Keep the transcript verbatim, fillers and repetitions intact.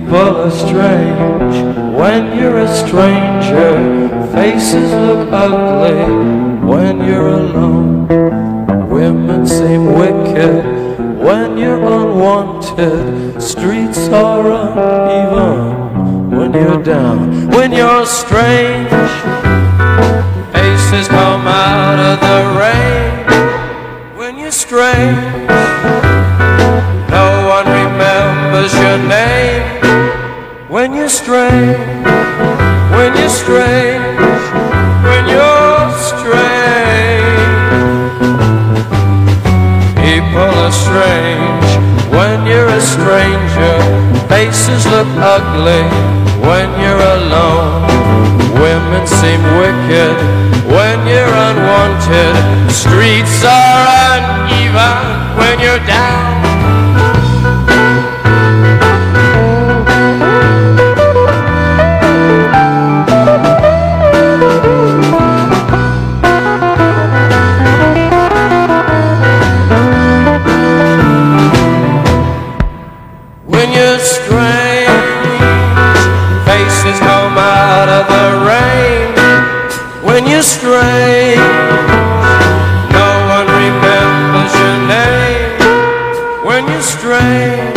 People are strange when you're a stranger. Faces look ugly when you're alone. Women seem wicked when you're unwanted. Streets are uneven when you're down. When you're strange, faces come out of the rain. When you're strange, no one remembers your name. When you're strange, when you're strange, when you're strange. People are strange when you're a stranger. Faces look ugly when you're alone. Women seem wicked when you're unwanted. Streets are uneven when you're down. When you're strange, faces come out of the rain. When you're strange, no one remembers your name. When you're strange,